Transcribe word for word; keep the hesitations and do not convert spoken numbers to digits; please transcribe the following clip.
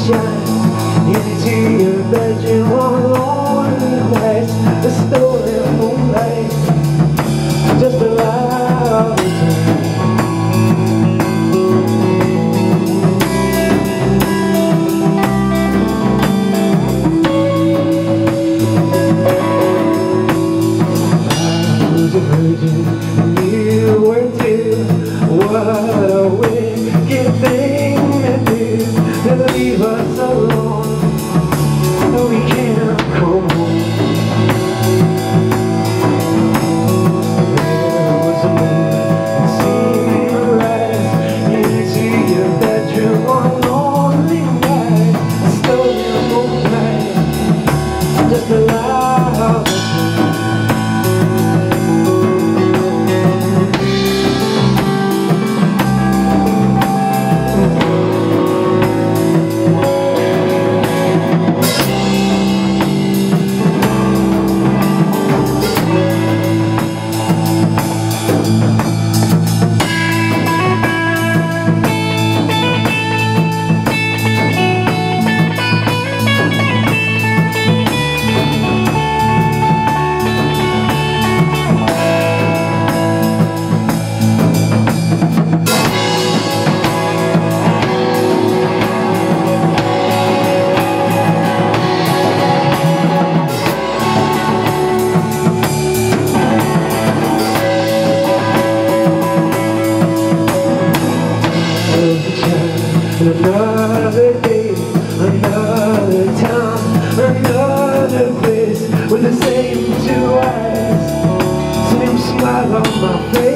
shine into your bedroom on lonely nights. The stolen moonlight just allow the time. I was a virgin and you were too. What a wicked thing to do, to leave us alone, no we can't come home. There was a moon seeing your eyes into your bedroom on lonely nights. Stolen moonlight just allow the time. Another day, another town, another place with the same two eyes, same smile on my face.